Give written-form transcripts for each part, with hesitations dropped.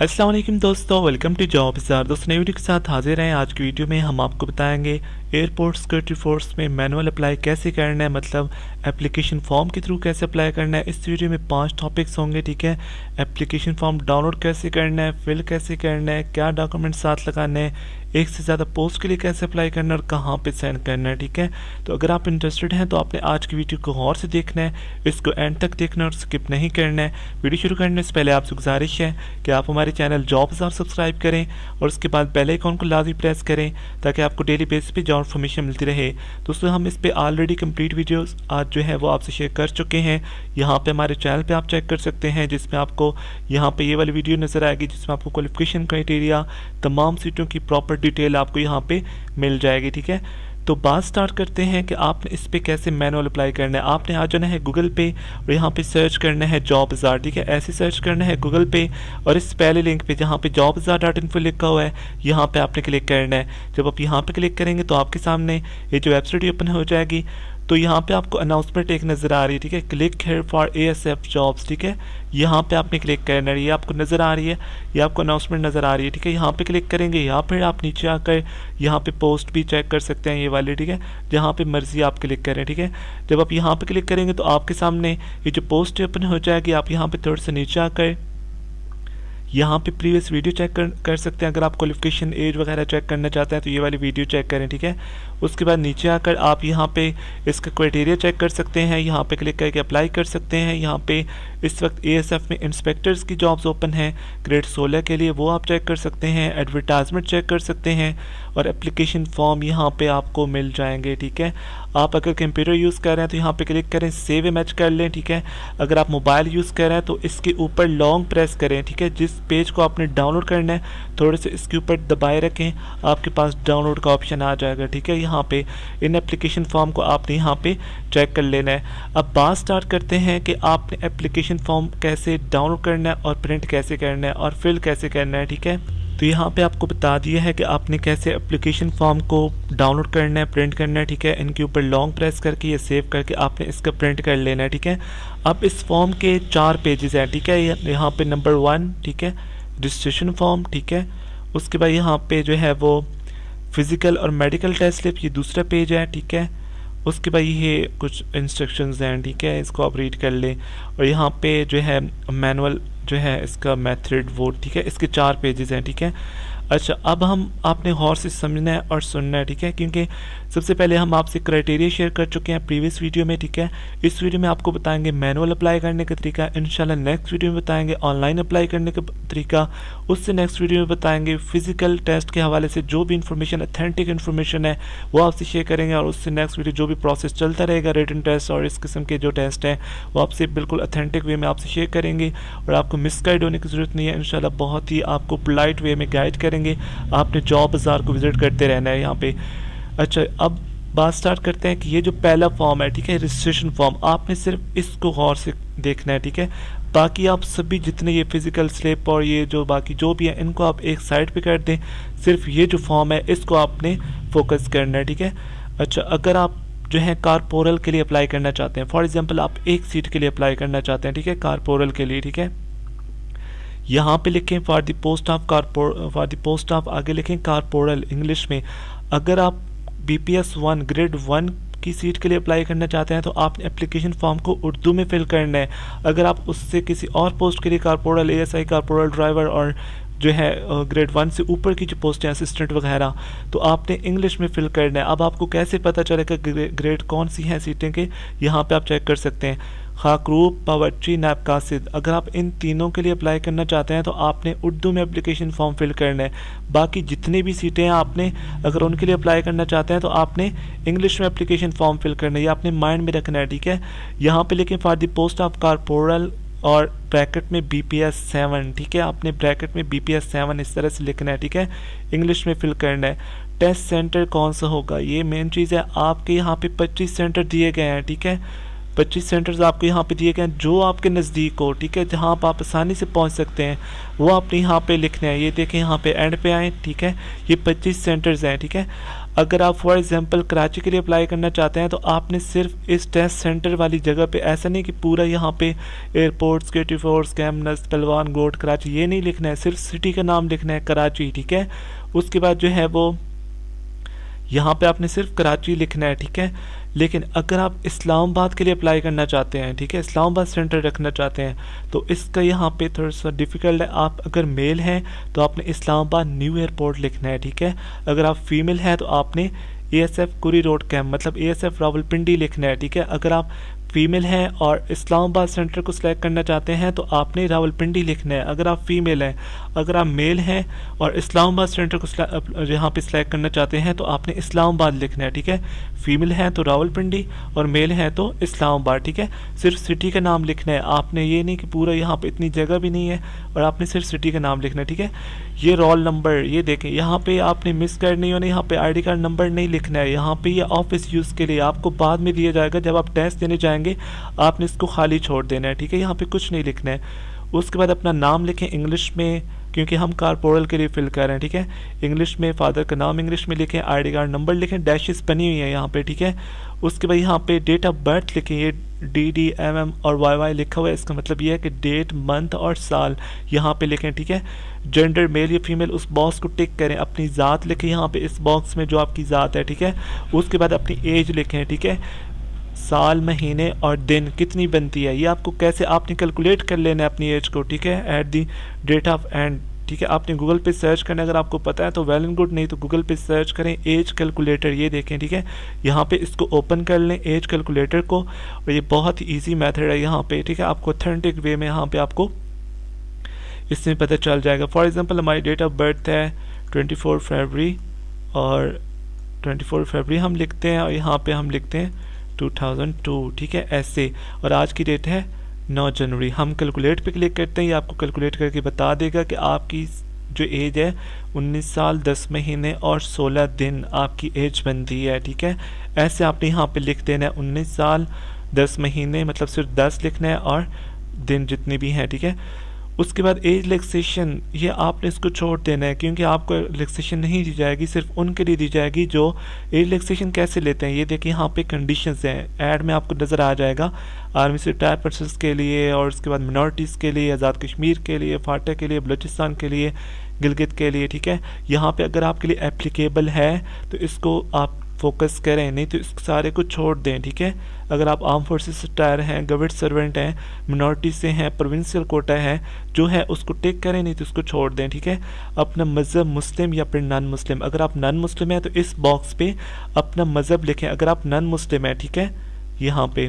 अस्सलाम वालेकुम दोस्तों, वेलकम टू जॉब बाज़ार। दोस्तों नई वीडियो के साथ हाजिर हैं। आज की वीडियो में हम आपको बताएंगे एयरपोर्ट सिक्योरिटी फोर्स में मैनुअल अप्लाई कैसे करना है, मतलब एप्लीकेशन फॉर्म के थ्रू कैसे अप्लाई करना है। इस वीडियो में 5 टॉपिक्स होंगे, ठीक है। एप्लीकेशन फॉर्म डाउनलोड कैसे करना है, फिल कैसे करना है, क्या डॉक्यूमेंट साथ लगाने हैं, एक से ज़्यादा पोस्ट के लिए कैसे अप्लाई करना है और कहाँ पे सेंड करना है, ठीक है। तो अगर आप इंटरेस्टेड हैं तो आपने आज की वीडियो को गौर से देखना है, इसको एंड तक देखना है और स्किप नहीं करना है। वीडियो शुरू करने से पहले आपसे गुजारिश है कि आप हमारे चैनल जॉब बाज़ार सब्सक्राइब करें और उसके बाद बेल आइकॉन को लाजमी प्रेस करें ताकि आपको डेली बेसिस पे जॉब इन्फॉर्मेशन मिलती रहे। दोस्तों हम इस पे ऑलरेडी कंप्लीट वीडियोस आज जो है वो आपसे शेयर कर चुके हैं। यहाँ पे हमारे चैनल पे आप चेक कर सकते हैं, जिसमें आपको यहाँ पे ये वाली वीडियो नज़र आएगी जिसमें आपको क्वालिफिकेशन क्राइटेरिया, तमाम सीटों की प्रॉपर डिटेल आपको यहाँ पे मिल जाएगी, ठीक है। तो बात स्टार्ट करते हैं कि आपने इस पे कैसे मैनुअल अप्लाई करना है। आपने आ जाना है गूगल पे और यहाँ पे सर्च करना है जॉब बाज़ार, ठीक है। ऐसे सर्च करना है गूगल पे और इस पहले लिंक पे जहाँ पे jobbazaar.info लिखा हुआ है यहाँ पे आपने क्लिक करना है। जब आप यहाँ पे क्लिक करेंगे तो आपके सामने ये जो वेबसाइट ओपन हो जाएगी। तो यहाँ पे आपको अनाउंसमेंट एक नज़र आ रही है, ठीक है। Click here for ASF jobs, ठीक है। यहाँ पे आपने क्लिक करना है, ये आपको नज़र आ रही है, ये आपको अनाउंसमेंट नज़र आ रही है, ठीक है। यहाँ पे क्लिक करेंगे या फिर आप नीचे आकर यहाँ पे पोस्ट भी चेक कर सकते हैं, ये वाली, ठीक है। जहाँ पे मर्जी आप क्लिक करें, ठीक है। जब आप यहाँ पे क्लिक करेंगे तो आपके सामने ये जो पोस्ट ओपन हो जाएगी। आप यहाँ पे थोड़ा सा नीचे आकर यहाँ पे प्रीवियस वीडियो चेक कर सकते हैं। अगर आप क्वालिफिकेशन एज वगैरह चेक करना चाहते हैं तो ये वाली वीडियो चेक करें, ठीक है। उसके बाद नीचे आकर आप यहाँ पे इसका क्राइटेरिया चेक कर सकते हैं, यहाँ पे क्लिक करके अप्लाई कर सकते हैं। यहाँ पे इस वक्त ASF में इंस्पेक्टर्स की जॉब्स ओपन हैं ग्रेड 16 के लिए, वो आप चेक कर सकते हैं। एडवर्टाइजमेंट चेक कर सकते हैं और एप्लीकेशन फॉर्म यहाँ पे आपको मिल जाएंगे, ठीक है। आप अगर कंप्यूटर यूज़ कर रहे हैं तो यहाँ पे क्लिक करें, सेव इमेज कर लें, ठीक है। अगर आप मोबाइल यूज़ कर रहे हैं तो इसके ऊपर लॉन्ग प्रेस करें, ठीक है। जिस पेज को आपने डाउनलोड करना है थोड़े से इसके ऊपर दबाए रखें, आपके पास डाउनलोड का ऑप्शन आ जाएगा, ठीक है। यहाँ पे इन एप्लीकेशन फॉर्म को आपने यहाँ पे चेक कर लेना है। अब बात स्टार्ट करते हैं कि आपने एप्लीकेशन फॉर्म कैसे डाउनलोड करना है और प्रिंट कैसे करना है और फिल कैसे करना है, ठीक है। तो यहाँ पे आपको बता दिया है कि आपने कैसे एप्लीकेशन फॉर्म को डाउनलोड करना है, प्रिंट करना है, ठीक है। इनके ऊपर लॉन्ग प्रेस करके ये सेव करके आपने इसका प्रिंट कर लेना है, ठीक है। अब इस फॉर्म के 4 पेजेस हैं, ठीक है। यहाँ पे नंबर 1, ठीक है, रजिस्ट्रेशन फॉर्म, ठीक है। उसके बाद यहाँ पे जो है वो फिज़िकल और मेडिकल टेस्ट स्लिप, ये दूसरा पेज है, ठीक है। उसके बाद ये कुछ इंस्ट्रक्शंस हैं, ठीक है, इसको आप रीड कर लें। और यहाँ पे जो है मैनुअल जो है इसका मेथड वो, ठीक है। इसके 4 पेजेस हैं, ठीक है। अच्छा, अब हम आपने गौर से समझना है और सुनना है, ठीक है, क्योंकि सबसे पहले हम आपसे क्राइटेरिया शेयर कर चुके हैं प्रीवियस वीडियो में, ठीक है। इस वीडियो में आपको बताएंगे मैनुअल अप्लाई करने का तरीका, इंशाल्लाह नेक्स्ट वीडियो में बताएंगे ऑनलाइन अप्लाई करने का तरीका, उससे नेक्स्ट वीडियो में बताएंगे फिजिकल टेस्ट के हवाले से जो भी इंफॉर्मेशन अथेंटिक इन्फॉर्मेशन है वो आपसे शेयर करेंगे। और उससे नेक्स्ट वीडियो जो भी प्रोसेस चलता रहेगा, रिटन टेस्ट और इस किस्म के जो टेस्ट हैं वो आपसे बिल्कुल अथेंटिक वे में आपसे शेयर करेंगे और आपको मिसगाइड होने की ज़रूरत नहीं है। इंशाल्लाह बहुत ही आपको पोलाइट वे में गाइड करेंगे। आपने जॉब बाज़ार को विजिट करते रहना है यहाँ पे। अच्छा, अब बात स्टार्ट करते हैं कि ये जो पहला फॉर्म है, ठीक है, रजिस्ट्रेशन फॉर्म, आपने सिर्फ इसको गौर से देखना है, ठीक है। बाकी आप सभी जितने ये फिजिकल स्लिप और ये जो बाकी जो भी है इनको आप एक साइड पे कर दें, सिर्फ ये जो फॉर्म है इसको आपने फोकस करना है, ठीक है। अच्छा, अगर आप जो है कारपोरल के लिए अप्लाई करना चाहते हैं, फॉर एग्जांपल आप एक सीट के लिए अप्लाई करना चाहते हैं, ठीक है, कारपोरल के लिए, ठीक है। यहाँ पे लिखें फॉर द पोस्ट ऑफ आगे लिखें कारपोरल इंग्लिश में। अगर आप BPS 1 ग्रेड 1 की सीट के लिए अप्लाई करना चाहते हैं तो आपने एप्लीकेशन फॉर्म को उर्दू में फिल करना है। अगर आप उससे किसी और पोस्ट के लिए कारपोरल ASI, कारपोरल ड्राइवर और जो है ग्रेड 1 से ऊपर की जो पोस्ट है असिस्टेंट वगैरह, तो आपने इंग्लिश में फिल करना है। अब आपको कैसे पता चलेगा ग्रेड कौन सी हैं सीटें के, यहाँ पे आप चेक कर सकते हैं। खाकरूब, पावर्टी, नैब कासिद, अगर आप इन तीनों के लिए अप्लाई करना चाहते हैं तो आपने उर्दू में एप्लीकेशन फॉर्म फिल करना है। बाकी जितनी भी सीटें हैं आपने अगर उनके लिए अप्लाई करना चाहते हैं तो आपने इंग्लिश में एप्लीकेशन फॉर्म फिल करना है, ये आपने माइंड में रखना है, ठीक है। यहाँ पे लिखें for the post of corporal और ब्रैकेट में BPS 7, ठीक है। आपने ब्रैकेट में BPS 7 इस तरह से लिखना है, ठीक है, इंग्लिश में फिल करना है। टेस्ट सेंटर कौन सा होगा, ये मेन चीज़ है। आपके यहाँ पे 25 सेंटर दिए गए हैं, ठीक है। 25 सेंटर्स आपको यहाँ पे दिए गए हैं जो आपके नज़दीक हो, ठीक है, जहाँ आप आसानी से पहुँच सकते हैं, वो आपने यहाँ पे लिखना है। ये देखें यहाँ पे एंड पे आए, ठीक है, ये 25 सेंटर्स हैं, ठीक है। अगर आप फॉर एग्जांपल कराची के लिए अप्लाई करना चाहते हैं तो आपने सिर्फ इस टेस्ट सेंटर वाली जगह पे, ऐसा नहीं कि पूरा यहाँ पे एयरपोर्ट, सिक्योरिटी फोर्स, कैमनस, पलवान गोट, कराची, ये नहीं लिखना है, सिर्फ सिटी का नाम लिखना है कराची, ठीक है। उसके बाद जो है वो यहाँ पे आपने सिर्फ कराची लिखना है, ठीक है। लेकिन अगर आप इस्लामाबाद के लिए अप्लाई करना चाहते हैं, ठीक है, इस्लामाबाद सेंटर रखना चाहते हैं, तो इसका यहाँ पे थोड़ा सा डिफ़िकल्ट है। आप अगर मेल हैं तो आपने इस्लामाबाद न्यू एयरपोर्ट लिखना है, ठीक है। अगर आप फीमेल हैं तो आपने ASF कुरी रोड कैंप मतलब ASF रावलपिंडी लिखना है, ठीक है। अगर आप फीमेल हैं और इस्लामाबाद सेंटर को सिलेक्ट करना चाहते हैं तो आपने रावलपिंडी लिखना है, अगर आप फीमेल हैं। अगर आप मेल हैं और इस्लामाबाद सेंटर को यहाँ पे सिलेक्ट करना चाहते हैं तो आपने इस्लामाबाद लिखना है, ठीक है। फीमेल हैं तो रावलपिंडी और मेल हैं तो इस्लामाबाद, ठीक है। सिर्फ सिटी का नाम लिखना है आपने, ये नहीं कि पूरा यहाँ पे इतनी जगह भी नहीं है और आपने सिर्फ सिटी का नाम लिखना है, ठीक है। ये रोल नंबर, ये देखें यहाँ पे आपने मिस कर नहीं होना, यहाँ पे ID कार्ड नंबर नहीं लिखना है, यहाँ पे ये ऑफिस यूज़ के लिए आपको बाद में दिया जाएगा, जब आप टेस्ट देने जाएंगे आपने इसको खाली छोड़ देना है, ठीक है। यहाँ पे कुछ नहीं लिखना है। उसके बाद अपना नाम लिखें इंग्लिश में, क्योंकि हम कारपोरल के लिए फिल कर रहे हैं, ठीक है। इंग्लिश में फादर का नाम इंग्लिश में लिखें, ID कार्ड नंबर लिखें, डैशेस बनी हुई है यहाँ पे, ठीक है। उसके बाद यहाँ पे डेट ऑफ बर्थ लिखें, ये DD MM और YY लिखा हुआ है, इसका मतलब ये है कि डेट, मंथ और साल यहाँ पे लिखें, ठीक है। जेंडर मेल या फीमेल उस बॉक्स को टिक करें। अपनी ज़ात लिखें यहाँ पे इस बॉक्स में जो आपकी ज़ात है, ठीक है। उसके बाद अपनी एज लिखें, ठीक है, साल, महीने और दिन कितनी बनती है, ये आपको कैसे आपने कैलकुलेट कर लेना है अपनी एज को, ठीक है, at the date of end, ठीक है। आपने गूगल पे सर्च करना, अगर आपको पता है तो वेल एंड गुड, नहीं तो गूगल पे सर्च करें एज कैलकुलेटर, ये देखें, ठीक है। यहाँ पे इसको ओपन कर लें एज कैलकुलेटर को, और ये बहुत ही ईजी मेथड है यहाँ पे, ठीक है। आपको ऑथेंटिक वे में यहाँ पे आपको इसमें पता चल जाएगा। फॉर एग्जांपल हमारी डेट ऑफ बर्थ है 24 फरवरी और 24 फरवरी हम लिखते हैं और यहाँ पे हम लिखते हैं 2002, ठीक है, ऐसे। और आज की डेट है 9 जनवरी। हम कैलकुलेट पे क्लिक करते हैं, ये आपको कैलकुलेट करके बता देगा कि आपकी जो एज है 19 साल 10 महीने और 16 दिन आपकी एज बनती है, ठीक है। ऐसे आपने यहाँ पे लिख देना है 19 साल 10 महीने, मतलब सिर्फ 10 लिखना है और दिन जितने भी हैं, ठीक है। उसके बाद एज रिलैक्सेशन, ये आपने इसको छोड़ देना है, क्योंकि आपको रिलैक्सेशन नहीं दी जाएगी, सिर्फ उनके लिए दी जाएगी जो एज रिलैक्सेशन कैसे लेते हैं। ये देखिए यहाँ पे कंडीशंस हैं, ऐड में आपको नज़र आ जाएगा। आर्मी से रिटायर्ड पर्सन्स के लिए, और उसके बाद मिनॉरिटीज़ के लिए, आज़ाद कश्मीर के लिए, फाटा के लिए, बलूचिस्तान के लिए, गिलगित के लिए, ठीक है। यहाँ पे अगर आपके लिए एप्लीकेबल है तो इसको आप फोकस करें, नहीं तो इस सारे को छोड़ दें, ठीक है। अगर आप आर्म फोर्सेस से रिटायर हैं, गवर्नमेंट सर्वेंट हैं, मिनॉरिटी से हैं, प्रोविंशियल कोटा है जो है उसको टिक करें, नहीं तो उसको छोड़ दें, ठीक है। अपना मज़हब मुस्लिम या फिर नॉन मुस्लिम, अगर आप नॉन मुस्लिम हैं तो इस बॉक्स पे अपना मज़हब लिखें, अगर आप नॉन मुस्लिम हैं, ठीक है, यहाँ पे।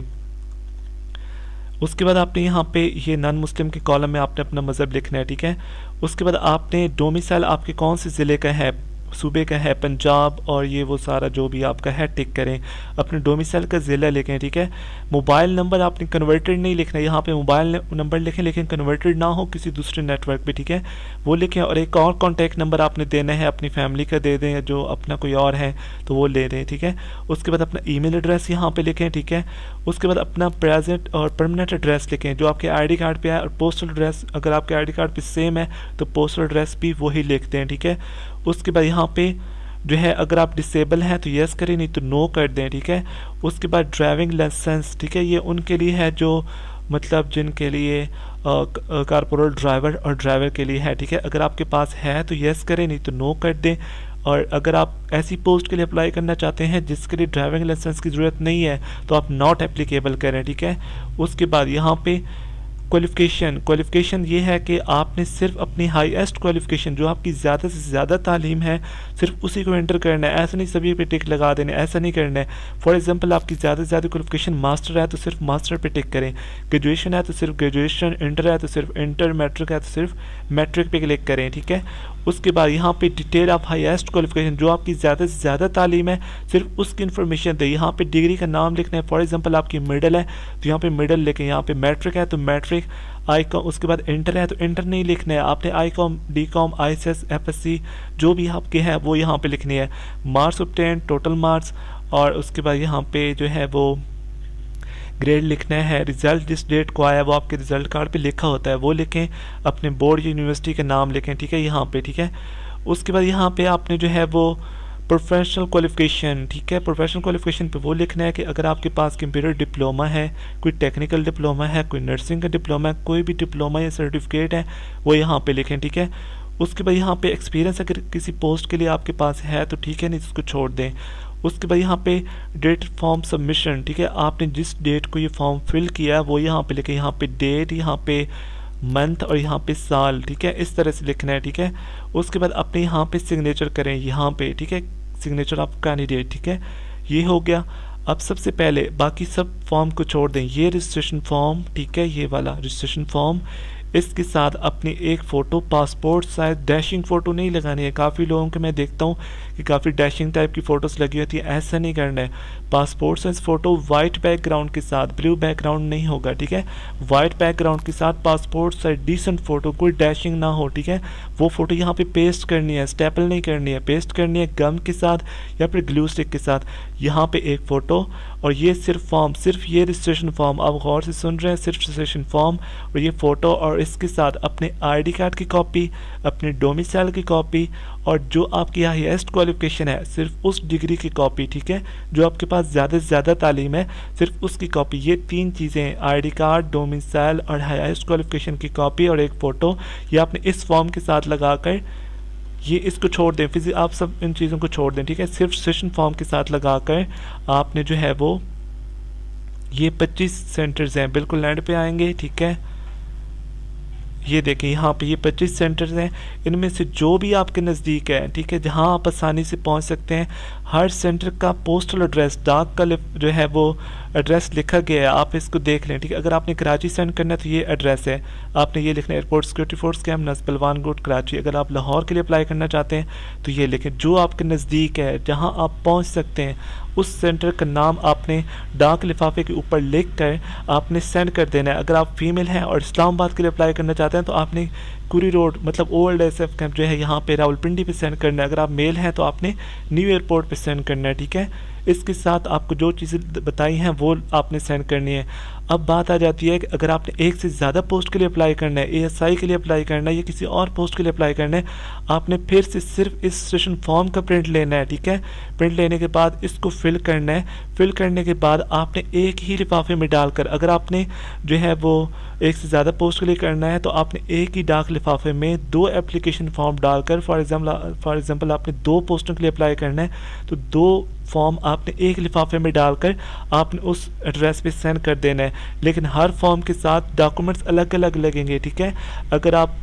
उसके बाद आपने यहाँ पे ये नॉन मुस्लिम के कॉलम में आपने अपना मज़हब लिखना है, ठीक है। उसके बाद आपने डोमिसाइल आपके कौन से ज़िले का है, सूबे का है, पंजाब, और ये वो सारा जो भी आपका है टिक करें। अपने डोमिसाइल का ज़िला लिखें, ठीक है। मोबाइल नंबर आपने कन्वर्टेड नहीं लिखना, यहाँ पे मोबाइल नंबर लिखें लेकिन कन्वर्टेड ना हो किसी दूसरे नेटवर्क पे, ठीक है, वो लिखें। और एक और कॉन्टैक्ट नंबर आपने देना है, अपनी फैमिली का दे दें या जो अपना कोई और है तो वो ले दें, ठीक है। उसके बाद अपना ईमेल एड्रेस यहाँ पे लिखें, ठीक है। उसके बाद अपना प्रेजेंट और परमानेंट एड्रेस लिखें जो आपके ID कार्ड पे है, और पोस्टल एड्रेस अगर आपके ID कार्ड पे सेम है तो पोस्टल एड्रेस भी वही लिखते हैं, ठीक है। उसके बाद यहाँ पे जो है अगर आप डिसेबल हैं तो यस करें, नहीं तो नो कर दें, ठीक है। उसके बाद ड्राइविंग लाइसेंस, ठीक है, ये उनके लिए है जो मतलब जिनके लिए कारपोरल ड्राइवर और ड्राइवर के लिए है, ठीक है। अगर आपके पास है तो यस करें, नहीं तो नो कर दें। और अगर आप ऐसी पोस्ट के लिए अप्लाई करना चाहते हैं जिसके लिए ड्राइविंग लाइसेंस की ज़रूरत नहीं है तो आप नॉट एप्लीकेबल करें, ठीक है। उसके बाद यहाँ पे क्वालिफ़िकेशन ये है कि आपने सिर्फ अपनी हाईएस्ट क्वालिफ़िकेशन जो आपकी ज़्यादा से ज़्यादा तालीम है सिर्फ उसी को एंटर करना है, ऐसा नहीं सभी पे टिक लगा देना, ऐसा नहीं करना है। फॉर एग्जांपल आपकी ज़्यादा से ज़्यादा क्वालिफ़िकेशन मास्टर है तो सिर्फ मास्टर पे टिक करें, ग्रेजुएशन है तो सिर्फ ग्रेजुएशन, इंटर है तो सिर्फ इंटर, मैट्रिक है तो सिर्फ मैट्रिक पे क्लिक करें, ठीक है। उसके बाद यहाँ पे डिटेल ऑफ हाईएस्ट क्वालिफ़िकेशन जो आपकी ज़्यादा से ज़्यादा तालीम है सिर्फ उसकी इन्फॉर्मेशन दे। यहाँ पे डिग्री का नाम लिखना है, फॉर एग्जांपल आपकी मिडल है तो यहाँ पे मिडल लिखें, यहाँ पे मैट्रिक है तो मैट्रिक, आई.कॉम, उसके बाद इंटर है तो इंटर नहीं लिखना है, आपने आई.कॉम, डी.कॉम, ICS, FSC जो भी आपके हैं वो यहाँ पे लिखनी है। मार्क्स ऑब्टेन, टोटल मार्क्स, और उसके बाद यहाँ पे जो है वो ग्रेड लिखना है, रिजल्ट जिस डेट को आया वो आपके रिजल्ट कार्ड पे लिखा होता है वो लिखें, अपने बोर्ड यूनिवर्सिटी का नाम लिखें, ठीक है, यहाँ पे, ठीक है। उसके बाद यहाँ पे आपने जो है वो प्रोफेशनल क्वालिफिकेशन, ठीक है, प्रोफेशनल क्वालिफिकेशन पे वो लिखना है कि अगर आपके पास कंप्यूटर डिप्लोमा है, कोई टेक्निकल डिप्लोमा है, कोई नर्सिंग का डिप्लोमा है, कोई भी डिप्लोमा या सर्टिफिकेट है वो यहाँ पे लिखें, ठीक है। उसके बाद यहाँ पे एक्सपीरियंस अगर किसी पोस्ट के लिए आपके पास है तो ठीक है, नहीं इसको छोड़ दें। उसके बाद यहाँ पे डेट फॉर्म सबमिशन, ठीक है, आपने जिस डेट को ये फॉर्म फिल किया है वो यहाँ पे लिखें, यहाँ पे डेट, यहाँ पे मंथ और यहाँ पे साल, ठीक है, इस तरह से लिखना है, ठीक है। उसके बाद अपने यहाँ पे सिग्नेचर करें, यहाँ पे, ठीक है, सिग्नेचर ऑफ कैंडिडेट, ठीक है, ये हो गया। अब सबसे पहले बाकी सब फॉर्म को छोड़ दें, ये रजिस्ट्रेशन फॉर्म, ठीक है, ये वाला रजिस्ट्रेशन फॉर्म, इसके साथ अपनी एक photo passport size, dashing photo नहीं लगानी है। काफ़ी लोगों के मैं देखता हूँ कि काफ़ी डैशिंग टाइप की फ़ोटोज़ लगी होती है, ऐसा नहीं करना है। Passport size photo white background के साथ, ब्लू बैकग्राउंड नहीं होगा, ठीक है, वाइट बैकग्राउंड के साथ पासपोर्ट साइज डिसेंट फ़ोटो, कोई डैशिंग ना हो, ठीक है। वो फ़ोटो यहाँ पे पेस्ट करनी है, स्टेपल नहीं करनी है, पेस्ट करनी है गम के साथ या फिर ग्लू स्टिक के साथ, यहाँ पे एक फ़ोटो। और ये सिर्फ फॉर्म, सिर्फ ये रजिस्ट्रेशन फॉर्म, आप गौर से सुन रहे हैं, सिर्फ रजिस्ट्रेशन फॉर्म और ये फ़ोटो, और इसके साथ अपने आईडी कार्ड की कॉपी, अपने डोमिसाइल की कॉपी और जो आपकी हाईएस्ट क्वालिफिकेशन है सिर्फ उस डिग्री की कॉपी, ठीक है, जो आपके पास ज़्यादा से ज़्यादा तालीम है सिर्फ उसकी कॉपी। ये 3 चीज़ें, आईडी कार्ड, डोमिसाइल और हाईएस्ट क्वालिफिकेशन की कॉपी और एक फ़ोटो, ये आपने इस फॉर्म के साथ लगाकर ये इसको छोड़ दें, फिर आप सब इन चीज़ों को छोड़ दें, ठीक है। सिर्फ रजिस्ट्रेशन फॉर्म के साथ लगाकर आपने जो है वो ये 25 सेंटर्स हैं, बिल्कुल लैंड पे आएंगे, ठीक है। ये देखें यहाँ पे ये 25 सेंटर्स हैं, इनमें से जो भी आपके नज़दीक है, ठीक है, जहाँ आप आसानी से पहुँच सकते हैं, हर सेंटर का पोस्टल एड्रेस, डाक का जो है वो एड्रेस लिखा गया है, आप इसको देख लें, ठीक है। अगर आपने कराची सेंड करना है तो ये एड्रेस है, आपने ये लिखना है एयरपोर्ट सिक्योरिटी फोर्स कैंप नस्बलवान रोड कराची। अगर आप लाहौर के लिए अप्लाई करना चाहते हैं तो ये लिखें, जो आपके नज़दीक है जहाँ आप पहुँच सकते हैं उस सेंटर का नाम आपने डाक लिफाफे के ऊपर लिख कर आपने सेंड कर देना है। अगर आप फीमेल हैं और इस्लामाबाद के लिए अप्लाई करना चाहते हैं तो आपने कुरी रोड मतलब ओल्ड SF कैंप जो है यहाँ पे रावलपिंडी पे सेंड करना है। अगर आप मेल हैं तो आपने न्यू एयरपोर्ट पे सेंड करना है, ठीक है। इसके साथ आपको जो चीज़ें बताई हैं वो आपने सेंड करनी है। अब बात आ जाती है कि अगर आपने एक से ज़्यादा पोस्ट के लिए अप्लाई करना है, ASI के लिए अप्लाई करना है या किसी और पोस्ट के लिए अप्लाई करना है, आपने फिर से सिर्फ इस रजिस्ट्रेशन फॉर्म का प्रिंट लेना है, ठीक है। प्रिंट लेने के बाद इसको फिल करना है, फिल करने के बाद आपने एक ही लिफाफे में डालकर, अगर आपने जो है वो एक से ज़्यादा पोस्ट के लिए करना है तो आपने एक ही डाक लिफाफे में 2 एप्लीकेशन फॉर्म डालकर, फॉर एग्जांपल आपने 2 पोस्टों के लिए अप्लाई करना है तो 2 फॉर्म आपने एक लिफाफे में डालकर आपने उस एड्रेस पे सेंड कर देना है। लेकिन हर फॉर्म के साथ डॉक्यूमेंट्स अलग अलग लगेंगे, ठीक है। अगर आप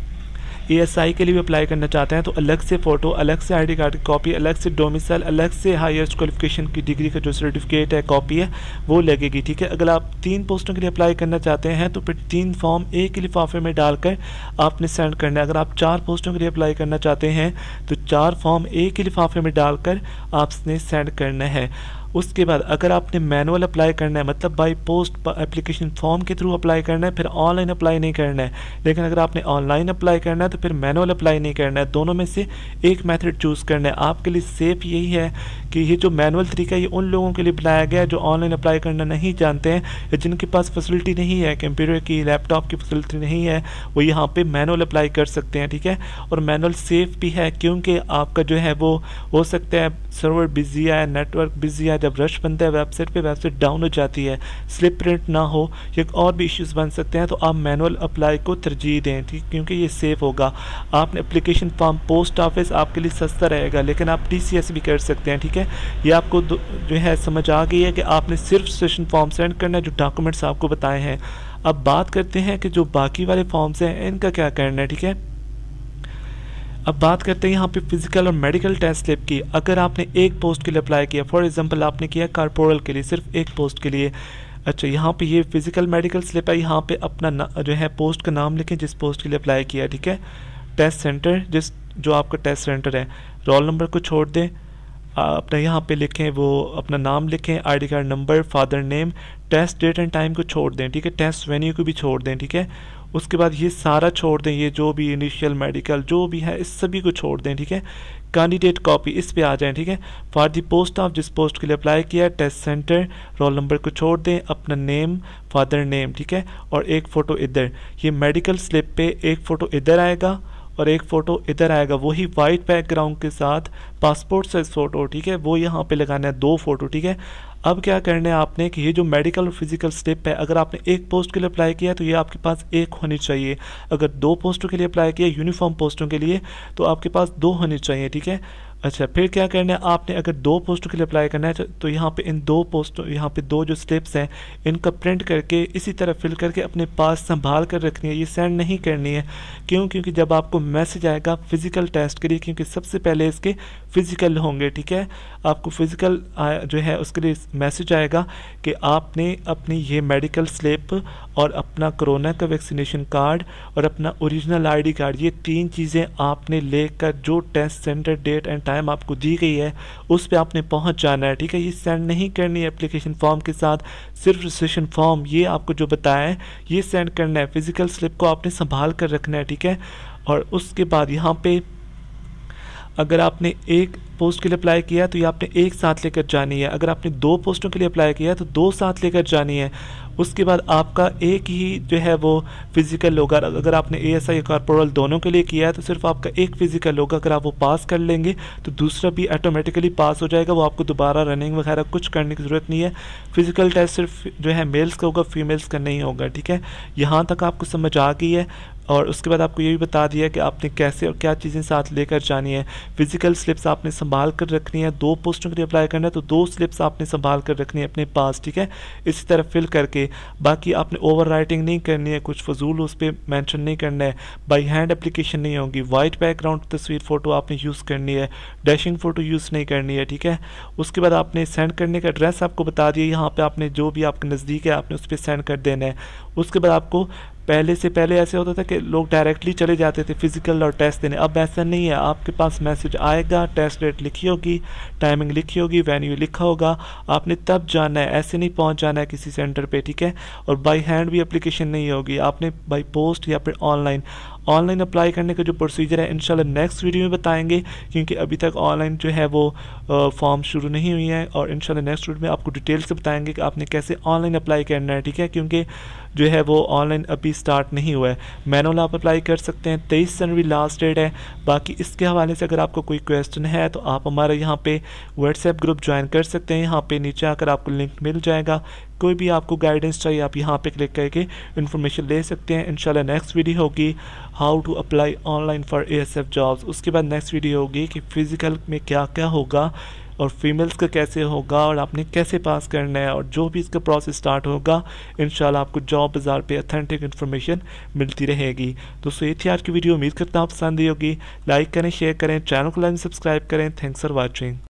ASI के लिए भी अप्लाई करना चाहते हैं तो अलग से फ़ोटो, अलग से आईडी कार्ड की कॉपी, अलग से डोमिसाइल, अलग से हाईएस्ट क्वालिफिकेशन की डिग्री का जो सर्टिफिकेट है कॉपी है वो लगेगी, ठीक है। अगर आप 3 पोस्टों के लिए अप्लाई करना चाहते हैं तो फिर 3 फॉर्म एक ही लिफाफे में डालकर आपने सेंड करना है। अगर आप 4 पोस्टों के लिए अप्लाई करना चाहते हैं तो 4 फॉर्म एक ही लिफाफे में डालकर आपने सेंड करना है। उसके बाद अगर आपने मैनुअल अप्लाई करना है, मतलब बाय पोस्ट एप्लीकेशन फॉर्म के थ्रू अप्लाई करना है, फिर ऑनलाइन अप्लाई नहीं करना है। लेकिन अगर आपने ऑनलाइन अप्लाई करना है तो फिर मैनुअल अप्लाई नहीं करना है। दोनों में से एक मेथड चूज़ करना है। आपके लिए सेफ यही है कि ये जो मैनुअल तरीका है ये उन लोगों के लिए बनाया गया है जो ऑनलाइन अप्लाई करना नहीं जानते हैं या जिनके पास फैसिलिटी नहीं है, कंप्यूटर की, लैपटॉप की फैसिलिटी नहीं है, वो यहाँ पे मैनुअल अप्लाई कर सकते हैं, ठीक है। और मैनुअल सेफ भी है क्योंकि आपका जो है वो हो सकता है सर्वर बिजी है, नेटवर्क बिजी है, जब रश बनता है वेबसाइट पे, वेबसाइट डाउन हो जाती है, स्लिप प्रिंट ना हो या और भी इश्यूज बन सकते हैं। तो आप मैनुअल अप्लाई को तरजीह दें, ठीक, क्योंकि ये सेफ होगा। आपने एप्लीकेशन फॉर्म पोस्ट ऑफिस आपके लिए सस्ता रहेगा, लेकिन आप TCS भी कर सकते हैं, ठीक है। ये आपको जो है समझ आ गई है कि आपने सिर्फ रजिस्ट्रेशन फॉर्म सेंड करना है जो डॉक्यूमेंट्स आपको बताए हैं। अब बात करते हैं कि जो बाकी वाले फॉर्म्स हैं इनका क्या करना है, ठीक है। अब बात करते हैं यहाँ पे फिजिकल और मेडिकल टेस्ट स्लिप की। अगर आपने एक पोस्ट के लिए अप्लाई किया, फॉर एग्जांपल आपने किया कारपोरल के लिए, सिर्फ एक पोस्ट के लिए, अच्छा यहाँ पे ये फिजिकल मेडिकल स्लिप है, यहाँ पे अपना जो है पोस्ट का नाम लिखें जिस पोस्ट के लिए अप्लाई किया, ठीक है। टेस्ट सेंटर जो आपका टेस्ट सेंटर है, रोल नंबर को छोड़ दें, अपना यहाँ पे लिखें, वो अपना नाम लिखें, ID card number, father name, test date and time को छोड़ दें, ठीक है। टेस्ट वेन्यू को भी छोड़ दें, ठीक है। उसके बाद ये सारा छोड़ दें, ये जो भी इनिशियल मेडिकल जो भी है इस सभी को छोड़ दें, ठीक है। कैंडिडेट कॉपी इस पे आ जाएं, ठीक है। फॉर दी पोस्ट ऑफ जिस पोस्ट के लिए अप्लाई किया है, टेस्ट सेंटर, रोल नंबर को छोड़ दें, अपना नेम, फादर नेम, ठीक है, और एक फ़ोटो इधर। ये मेडिकल स्लिप पे एक फ़ोटो इधर आएगा और एक फ़ोटो इधर आएगा, वही वाइट बैकग्राउंड के साथ पासपोर्ट साइज फ़ोटो, ठीक है, वो यहाँ पे लगाना है 2 फ़ोटो, ठीक है। अब क्या करना है आपने कि ये जो मेडिकल और फिजिकल स्लिप है, अगर आपने एक पोस्ट के लिए अप्लाई किया तो ये आपके पास एक होनी चाहिए। अगर 2 पोस्टों के लिए अप्लाई किया, यूनिफॉर्म पोस्टों के लिए, तो आपके पास 2 होनी चाहिए, ठीक है। अच्छा, फिर क्या करना है आपने, अगर 2 पोस्टों के लिए अप्लाई करना है तो यहाँ पे इन 2 पोस्टों, यहाँ पे 2 जो स्लिप्स हैं इनका प्रिंट करके इसी तरह फिल करके अपने पास संभाल कर रखनी है, ये सेंड नहीं करनी है। क्यों? क्योंकि जब आपको मैसेज आएगा फिजिकल टेस्ट के लिए, क्योंकि सबसे पहले इसके फिजिकल होंगे, ठीक है, आपको फिजिकल जो है उसके लिए मैसेज आएगा कि आपने अपनी ये मेडिकल स्लिप और अपना कोरोना का वैक्सीनेशन कार्ड और अपना ओरिजिनल ID कार्ड, ये 3 चीज़ें आपने लेकर जो test centre date and time आपको दी गई है उस पे आपने पहुंच जाना है, ठीक है। ये सेंड नहीं करनी है एप्लीकेशन फॉर्म के साथ, सिर्फ रजिस्ट्रेशन फॉर्म ये आपको जो बताया है ये सेंड करना है। फिजिकल स्लिप को आपने संभाल कर रखना है, ठीक है। और उसके बाद यहाँ पे अगर आपने एक पोस्ट के लिए अप्लाई किया तो ये आपने एक साथ लेकर जानी है। अगर आपने 2 पोस्टों के लिए अप्लाई किया तो 2 साथ लेकर जानी है। उसके बाद आपका एक ही जो है वो फिजिकल होगा। अगर आपने ASI या कॉर्पोरल दोनों के लिए किया है तो सिर्फ आपका एक फिजिकल होगा। अगर आप वो पास कर लेंगे तो दूसरा भी ऑटोमेटिकली पास हो जाएगा, वो आपको दोबारा रनिंग वगैरह कुछ करने की ज़रूरत नहीं है। फिजिकल टेस्ट सिर्फ जो है मेल्स का होगा, फीमेल्स का नहीं होगा, ठीक है। यहाँ तक आपको समझ आ गई है। और उसके बाद आपको ये भी बता दिया कि आपने कैसे और क्या चीज़ें साथ लेकर जानी है। फिजिकल स्लिप्स आपने संभाल कर रखनी है, 2 पोस्टों के लिए अप्लाई करना है तो 2 स्लिप्स आपने संभाल कर रखनी है अपने पास, ठीक है। इसी तरह फिल करके बाकी आपने ओवर राइटिंग नहीं करनी है, कुछ फजूल उस पर मैंशन नहीं करना है, बाई हैंड एप्लीकेशन नहीं होगी, वाइट बैकग्राउंड तस्वीर फ़ोटो आपने यूज़ करनी है, डैशिंग फ़ोटो यूज़ नहीं करनी है, ठीक है। उसके बाद आपने सेंड करने का एड्रेस आपको बता दिया, यहाँ पर आपने जो भी आपके नज़दीक है आपने उस पर सेंड कर देना है। उसके बाद आपको पहले ऐसे होता था कि लोग डायरेक्टली चले जाते थे फिजिकल और टेस्ट देने, अब ऐसा नहीं है। आपके पास मैसेज आएगा, टेस्ट डेट लिखी होगी, टाइमिंग लिखी होगी, वेन्यू लिखा होगा, आपने तब जाना है, ऐसे नहीं पहुंच जाना है किसी सेंटर पे, ठीक है। और बाय हैंड भी एप्लीकेशन नहीं होगी, आपने बाय पोस्ट या फिर ऑनलाइन अप्लाई करने का जो प्रोसीजर है इंशाल्लाह नेक्स्ट वीडियो में बताएंगे, क्योंकि अभी तक ऑनलाइन जो है वो फॉर्म शुरू नहीं हुई है। और इंशाल्लाह नेक्स्ट वीडियो में आपको डिटेल से बताएंगे कि आपने कैसे ऑनलाइन अप्लाई करना है, ठीक है, क्योंकि जो है वो ऑनलाइन अभी स्टार्ट नहीं हुआ है। मैनुअल आप अप्लाई कर सकते हैं, 23 जनवरी लास्ट डेट है। बाकी इसके हवाले से अगर आपको कोई क्वेश्चन है तो आप हमारा यहाँ पे व्हाट्सएप ग्रुप ज्वाइन कर सकते हैं, यहाँ पे नीचे आकर आपको लिंक मिल जाएगा। कोई भी आपको गाइडेंस चाहिए आप यहाँ पे क्लिक करके इन्फॉर्मेशन ले सकते हैं। इंशाल्लाह नेक्स्ट वीडियो होगी how to apply online for ASF jobs. उसके बाद नेक्स्ट वीडियो होगी कि फ़िज़िकल में क्या क्या होगा और फीमेल्स का कैसे होगा और आपने कैसे पास करना है, और जो भी इसका प्रोसेस स्टार्ट होगा इंशाल्लाह आपको जॉब बाज़ार पे अथेंटिक इन्फॉर्मेशन मिलती रहेगी। दोस्तों ये थी आज की वीडियो, उम्मीद करता हूँ पसंद आई होगी। लाइक करें, शेयर करें, चैनल को लाइक सब्सक्राइब करें। Thanks for watching.